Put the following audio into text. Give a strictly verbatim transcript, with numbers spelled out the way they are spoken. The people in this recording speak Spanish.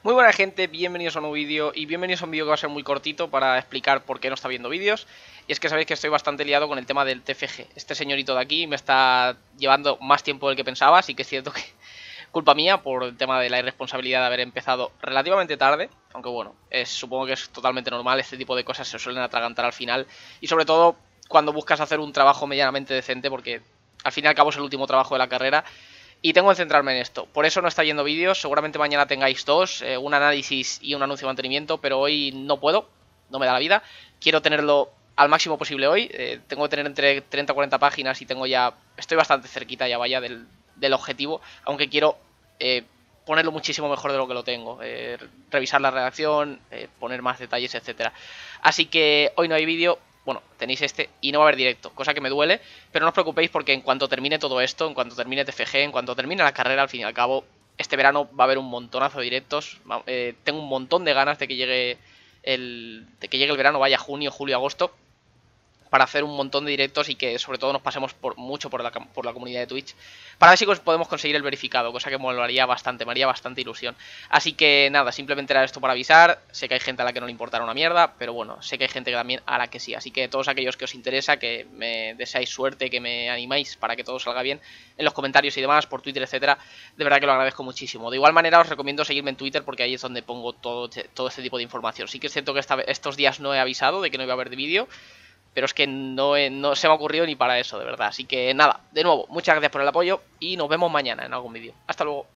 Muy buena gente, bienvenidos a un nuevo vídeo y bienvenidos a un vídeo que va a ser muy cortito para explicar por qué no está viendo vídeos. Y es que sabéis que estoy bastante liado con el tema del T F G. Este señorito de aquí me está llevando más tiempo del que pensaba, así que es cierto que culpa mía por el tema de la irresponsabilidad de haber empezado relativamente tarde. Aunque bueno, es, supongo que es totalmente normal, este tipo de cosas se suelen atragantar al final. Y sobre todo cuando buscas hacer un trabajo medianamente decente, porque al fin y al cabo es el último trabajo de la carrera. Y tengo que centrarme en esto. Por eso no está yendo vídeos. Seguramente mañana tengáis dos, eh, un análisis y un anuncio de mantenimiento, pero hoy no puedo, no me da la vida. Quiero tenerlo al máximo posible hoy. Eh, tengo que tener entre treinta a cuarenta páginas y tengo ya, estoy bastante cerquita ya vaya del, del objetivo, aunque quiero eh, ponerlo muchísimo mejor de lo que lo tengo. Eh, revisar la redacción, eh, poner más detalles, etcétera. Así que hoy no hay vídeo. Bueno, tenéis este y no va a haber directo, cosa que me duele, pero no os preocupéis porque en cuanto termine todo esto, en cuanto termine T F G, en cuanto termine la carrera, al fin y al cabo, este verano va a haber un montonazo de directos. Eh, tengo un montón de ganas de que llegue el, de que llegue el verano, vaya junio, julio, agosto, para hacer un montón de directos y que sobre todo nos pasemos por mucho por la, por la comunidad de Twitch, para ver si podemos conseguir el verificado, cosa que me molaría bastante, me haría bastante ilusión. Así que nada, simplemente era esto para avisar. Sé que hay gente a la que no le importará una mierda, pero bueno, sé que hay gente que también a la que sí. Así que todos aquellos que os interesa, que me deseáis suerte, que me animáis para que todo salga bien en los comentarios y demás, por Twitter, etcétera, de verdad que lo agradezco muchísimo. De igual manera os recomiendo seguirme en Twitter porque ahí es donde pongo todo, todo este tipo de información. Sí que es cierto que esta, estos días no he avisado de que no iba a haber vídeo, pero es que no, he, no se me ha ocurrido ni para eso, de verdad. Así que nada, de nuevo, muchas gracias por el apoyo y nos vemos mañana en algún vídeo. Hasta luego.